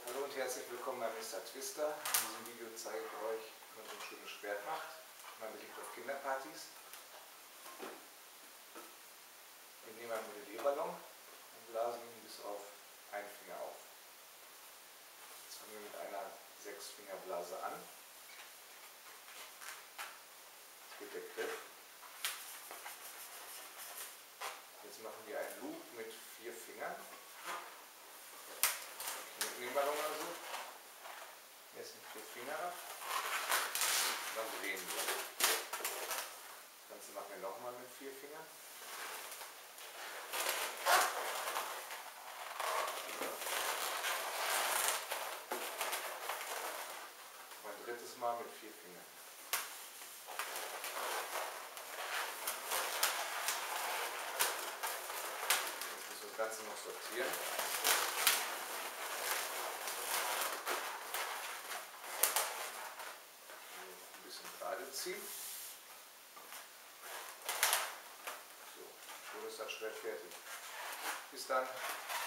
Hallo und herzlich willkommen bei Mr. Twister. In diesem Video zeige ich euch, wie man so ein schönes Schwert macht. Man beliebt auf Kinderpartys. Wir nehmen einen Modellierballon und blasen ihn bis auf einen Finger auf. Jetzt fangen wir mit einer 6-Finger-Blase an. Jetzt geht der Griff. Jetzt machen wir einen Loop mit 4 Fingern. Mit dem Ballon also. Jetzt mit 4 Finger ab. Und dann drehen wir. Das Ganze machen wir nochmal mit 4 Fingern. Und ein drittes Mal mit 4 Fingern. Jetzt müssen wir das Ganze noch sortieren. Ein bisschen gerade ziehen. So, schon ist das Schwert fertig. Bis dann.